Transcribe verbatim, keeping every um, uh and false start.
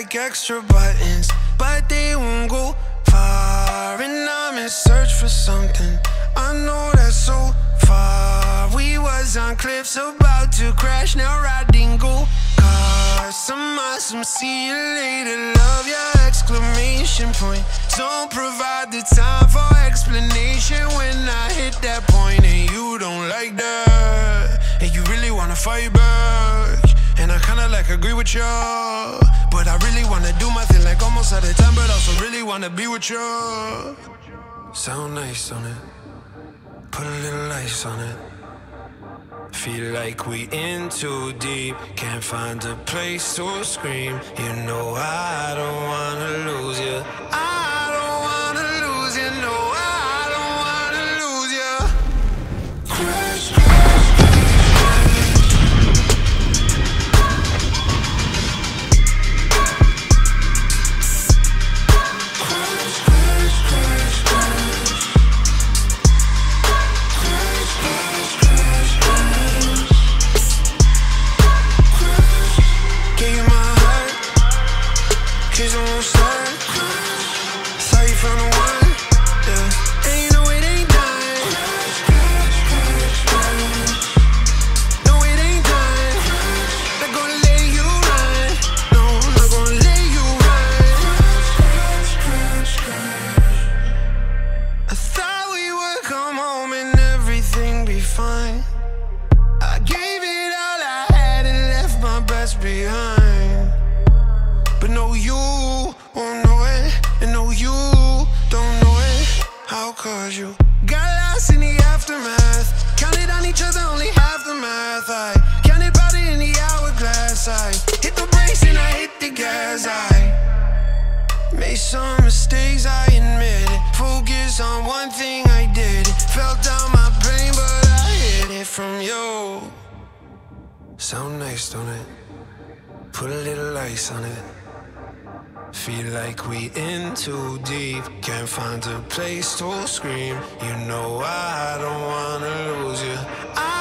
like extra buttons, but they won't go far. And I'm in search for something, I know that's so far. We was on cliffs about to crash, now riding go-karts. Some awesome, see you later, love your exclamation point. Don't provide the time for explanation when I hit that point and you don't like that, and you really wanna fight back. And I kinda like agree with you, but I really wanna do my thing like almost out of time, but also really wanna be with you. Sound nice on it, put a little ice on it. Feel like we in too deep, can't find a place to scream. You know I don't wanna lose you, I don't wanna lose you, no, I don't wanna lose you. Crash, crash, I gave it all I had and left my best behind. But no, you won't know it, and no, you don't know it. How could you? Got lost in the aftermath, counted on each other, only half the math. I counted powder in the hourglass. I hit the brakes and I hit the gas. I made some mistakes, I admit it. Focus on one thing, I did it. Felt down my brain, but I hid it from you. Sound nice, don't it? Put a little ice on it. Feel like we in too deep, can't find a place to scream. You know I don't wanna lose you, I